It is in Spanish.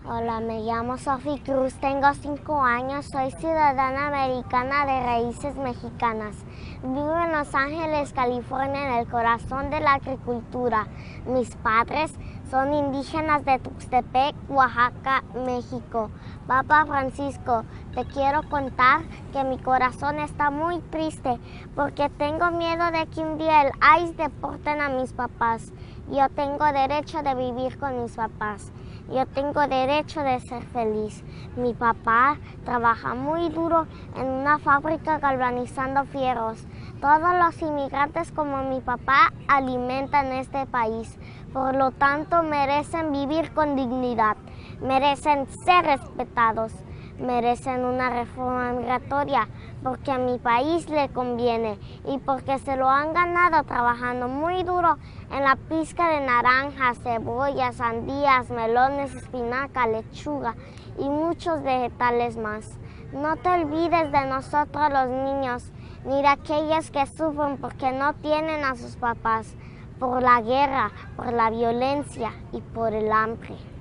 Hola, me llamo Sophie Cruz, tengo 5 años, soy ciudadana americana de raíces mexicanas. Vivo en Los Ángeles, California, en el corazón de la agricultura. Mis padres son indígenas de Tuxtepec, Oaxaca, México. Papá Francisco, te quiero contar que mi corazón está muy triste porque tengo miedo de que un día el ICE deporten a mis papás. Yo tengo derecho de vivir con mis papás. Yo tengo derecho de ser feliz. Mi papá trabaja muy duro en una fábrica galvanizando fierros. Todos los inmigrantes como mi papá alimentan este país. Por lo tanto, merecen vivir con dignidad. Merecen ser respetados. Merecen una reforma migratoria porque a mi país le conviene y porque se lo han ganado trabajando muy duro en la pizca de naranjas, cebollas, sandías, melones, espinaca, lechuga y muchos vegetales más. No te olvides de nosotros los niños, ni de aquellos que sufren porque no tienen a sus papás, por la guerra, por la violencia y por el hambre.